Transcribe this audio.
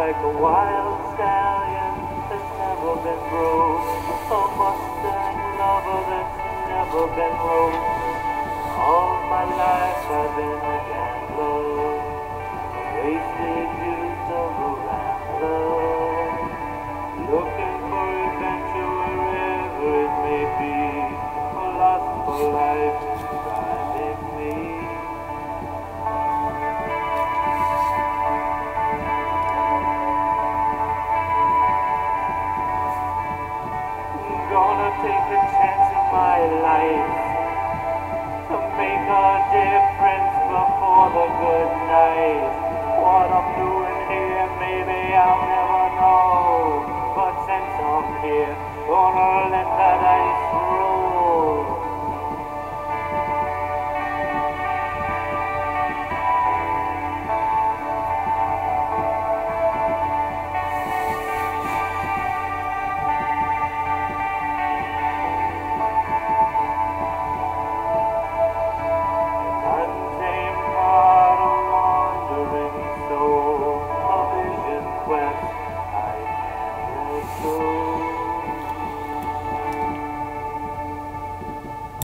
like a wild stallion that's never been broke, a mustang lover that's never been broke. All my life I've been a gambler, a wasted youth of a rambler, looking for adventure wherever it may be, a lost for life driving me. Gonna take a chance in my life to make a difference before the good night. What I'm doing here, maybe I'll never know, but since I'm here, gonna let that ice